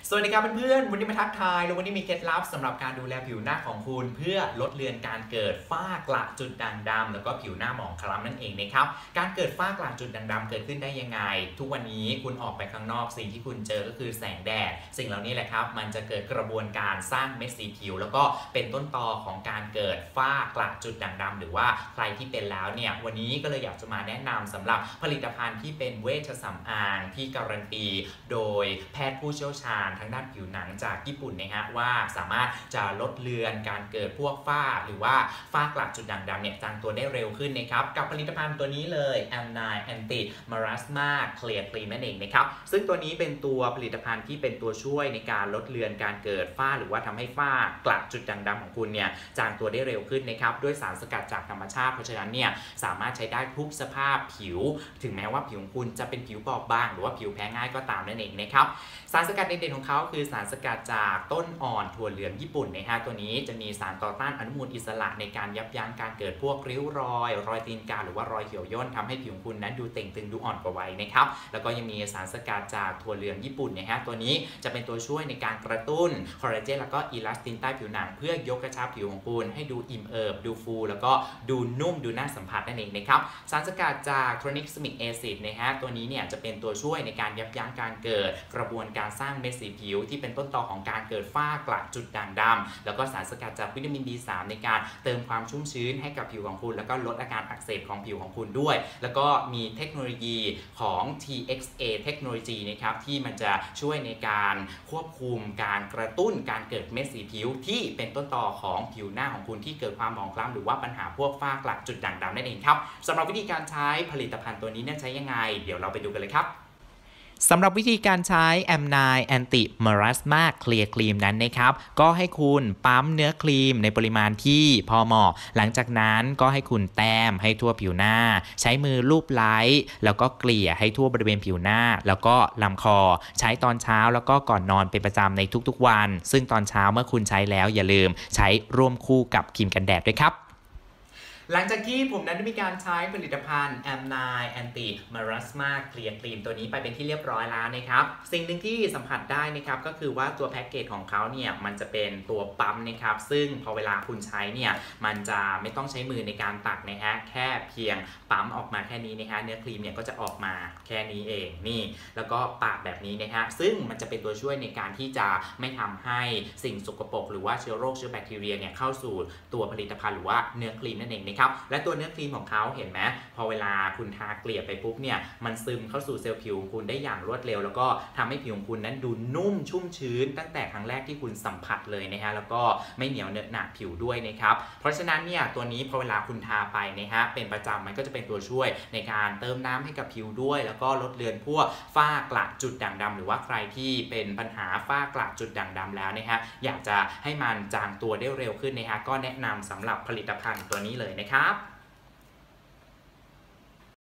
สวัสดีครับเพื่อนๆวันนี้มาทักทายแล้ววันนี้มีเคล็ดลับสำหรับการดูแลผิวหน้าของคุณเพื่อลดเลือนการเกิดฝ้ากระจุดด่างดำแล้วก็ผิวหน้าหมองคล้ำนั่นเองนะครับการเกิดฝ้ากระจุดด่างดำเกิดขึ้นได้ยังไงทุกวันนี้คุณออกไปข้างนอกสิ่งที่คุณเจอก็คือแสงแดดสิ่งเหล่านี้แหละครับมันจะเกิดกระบวนการสร้างเม็ดสีผิวแล้วก็เป็นต้นตอของการเกิดฝ้ากระจุดด่างดำหรือว่าใครที่เป็นแล้วเนี่ยวันนี้ก็เลยอยากจะมาแนะนำสำหรับผลิตภัณฑ์ที่เป็นเวชสำอางที่การันตีโดยแพทย์ผู้เชี่ยวชาญทางด้านผิวหนังจากญี่ปุ่นนะฮะว่าสามารถจะลดเลือนการเกิดพวกฝ้าหรือว่าฝ้ากระจุดด่างดำเนี่ยจางตัวได้เร็วขึ้นนะครับกับผลิตภัณฑ์ตัวนี้เลย M9 Anti Melasma Clear Cream นั่นเองนะครับซึ่งตัวนี้เป็นตัวผลิตภัณฑ์ที่เป็นตัวช่วยในการลดเลือนการเกิดฝ้าหรือว่าทำให้ฝ้ากระจุดด่างดำของคุณเนี่ยจางตัวได้เร็วขึ้นนะครับด้วยสารสกัดจากธรรมชาติเพราะฉะนั้นเนี่ยสามารถใช้ได้ทุกสภาพผิวถึงแม้ว่าผิวของคุณจะเป็นผิวบอบบางหรือว่าผิวแพ้ง่ายก็ตามนั่นเองนะครับสารสกัดเด่นๆของเขาคือสารสกัดจากต้นอ่อนถั่วเหลืองญี่ปุ่นนะฮะตัวนี้จะมีสารต่อต้านอนุมูลอิสระในการยับยั้งการเกิดพวกริ้วรอยตีนกาหรือว่ารอยเหี่ยวย่นทำให้ผิวคุณนั้นดูเต่งตึงดูอ่อนกว่าวัยนะครับแล้วก็ยังมีสารสกัดจากถั่วเหลืองญี่ปุ่นนะฮะตัวนี้จะเป็นตัวช่วยในการกระตุ้นคอลลาเจนแล้วก็อีลาสตินใต้ผิวหนังเพื่อยกกระชับผิวของคุณให้ดูอิ่มเอิบดูฟูแล้วก็ดูนุ่มดูน่าสัมผัสนั่นเองนะครับสารสกัดจากทรอนิกซิมิกแอซิดนะฮะตัวนี้เนี่ยจะเป็นตัวช่วยในการยับยั้งการเกิดกระบวนการสร้างเม็ดสีผิวที่เป็นต้นตอของการเกิดฝ้ากระจุดด่างดำแล้วก็สารสกัดจากวิตามิน B3 ในการเติมความชุ่มชื้นให้กับผิวของคุณแล้วก็ลดอาการอักเสบของผิวของคุณด้วยแล้วก็มีเทคโนโลยีของ TXA เทคโนโลยีนะครับที่มันจะช่วยในการควบคุมการกระตุ้นการเกิดเม็ดสีผิวที่เป็นต้นตอของผิวหน้าของคุณที่เกิดความหมองคล้ำหรือว่าปัญหาพวกฝ้ากระจุดด่างดำนั่นเองครับสำหรับวิธีการใช้ผลิตภัณฑ์ตัวนี้ใช้ยังไงเดี๋ยวเราไปดูกันเลยครับสำหรับวิธีการใช้ M9 Anti Melasma Clear Cream นั้นนะครับก็ให้คุณปั๊มเนื้อครีมในปริมาณที่พอเหมาะหลังจากนั้นก็ให้คุณแต้มให้ทั่วผิวหน้าใช้มือลูบไล้แล้วก็เกลี่ยให้ทั่วบริเวณผิวหน้าแล้วก็ลำคอใช้ตอนเช้าแล้วก็ก่อนนอนเป็นประจำในทุกๆวันซึ่งตอนเช้าเมื่อคุณใช้แล้วอย่าลืมใช้ร่วมคู่กับครีมกันแดดด้วยครับหลังจากที่ผมนั้นได้มีการใช้ผลิตภัณฑ์ M9 Anti Melasma Clear Cream ตัวนี้ไปเป็นที่เรียบร้อยแล้วนะครับสิ่งหนึ่งที่สัมผัสได้นะครับก็คือว่าตัวแพ็กเกจของเขาเนี่ยมันจะเป็นตัวปั๊มนะครับซึ่งพอเวลาคุณใช้เนี่ยมันจะไม่ต้องใช้มือในการตักนะฮะแค่เพียงปั๊มออกมาแค่นี้นะฮะเนื้อครีมเนี่ยก็จะออกมาแค่นี้เองนี่แล้วก็ปาดแบบนี้นะฮะซึ่งมันจะเป็นตัวช่วยในการที่จะไม่ทำให้สิ่งสกปรกหรือว่าเชื้อโรคเชื้อแบคทีเรียเนี่ยเข้าสู่ตัวผลิตภัณฑ์หรือว่าเนื้อครีมนั่นเองและตัวเนื้อครีมของเขาเห็นไหมพอเวลาคุณทาเกลี่ยไปปุ๊บเนี่ยมันซึมเข้าสู่เซลล์ผิวของคุณได้อย่างรวดเร็วแล้วก็ทำให้ผิวของคุณนั้นดูนุ่มชุ่มชื้นตั้งแต่ครั้งแรกที่คุณสัมผัสเลยนะฮะแล้วก็ไม่เหนียวเหนอะหนะผิวด้วยนะครับเพราะฉะนั้นเนี่ยตัวนี้พอเวลาคุณทาไปนะฮะเป็นประจำมันก็จะเป็นตัวช่วยในการเติมน้ำให้กับผิวด้วยแล้วก็ลดเลือนพวกฝ้ากระจุดด่างดำหรือว่าใครที่เป็นปัญหาฝ้ากระจุดด่างดำแล้วนะฮะอยากจะให้มันจางตัวได้เร็วขึ้นนะฮะก็แนะนำสำหรับผลิตภัณฑ์ตัวนี้เลยนะครับ